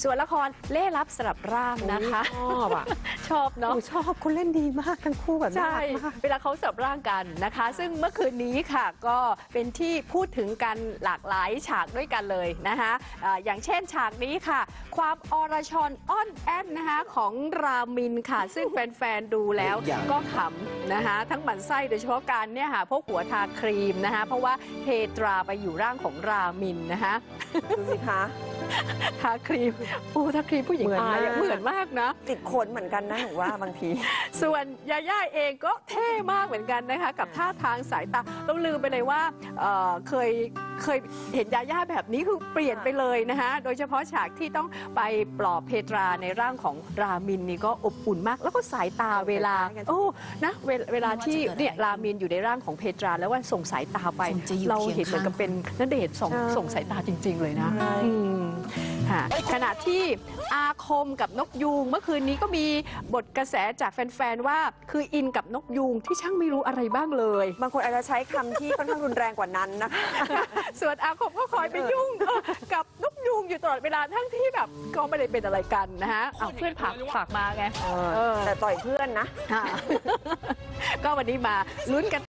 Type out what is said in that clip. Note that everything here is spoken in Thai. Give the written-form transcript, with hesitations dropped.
ส่วนละครเล่ห์ลับสลับร่างนะคะชอบอ่ะชอบเนาะชอบคนเล่นดีมากทั้งคู่แบบน่าใช่รักมากเวลาเขาสลับร่างกันนะคะ ซึ่งเมื่อคืนนี้ค่ะก็เป็นที่พูดถึงกันหลากหลายฉากด้วยกันเลยนะคะอย่างเช่นฉากนี้ค่ะ ความอรชรอ้อนแอนนะคะของรามินค่ะ ซึ่งแฟนๆดูแล้วก็ขำนะคะทั้งหมั่นไส้โดยเฉพาะการเนี่ยค่ะพวกหัวทาครีมนะคะเพราะว่าเพตราไปอยู่ร่างของรามินนะคะดูสิคะทาครีมทาครีมผู้หญิงอายเหมือนมากนะติดขนเหมือนกันนะหนูว่าบางทีส่วนยาย่าเองก็เท่มากเหมือนกันนะคะกับท่าทางสายตาเราลืมไปเลยว่าเคยเห็นยาย่าแบบนี้คือเปลี่ยนไปเลยนะคะโดยเฉพาะฉากที่ต้องไปปลอบเพตราในร่างของรามินนี่ก็อบอุ่นมาก แล้วก็สายตาเวลานะเวลาที่เนี่ยรามินอยู่ในร่างของเพตราแล้วว่าส่งสายตาไปเราเห็นเหมือนกับเป็นณเดชน์ส่งสายตาจริง ๆ เลยนะขณะที่อาคมกับนกยูงเมื่อคืนนี้ก็มีบทกระแสจากแฟนๆว่าคืออินกับนกยูงที่ช่างไม่รู้อะไรบ้างเลยบางคนอาจจะใช้คำที่ค่อนข้างรุนแรงกว่านั้นนะคะส่วนอาคมก็คอยไปยุ่งกับนกยูงอยู่ตลอดเวลาทั้งที่แบบก็ไม่ได้เป็นอะไรกันนะฮะเพื่อนฝากมาไงแต่ต่อยเพื่อนนะก็วันนี้มาลุ้นกัน